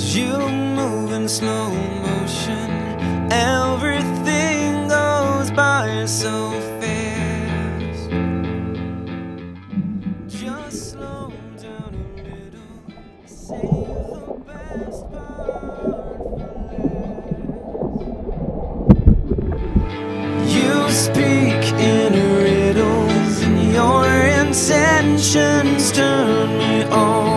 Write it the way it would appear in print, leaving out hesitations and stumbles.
You move in slow motion, everything goes by so fast. Just slow down a little, save the best part for last. You speak in riddles, and your intentions turn me on.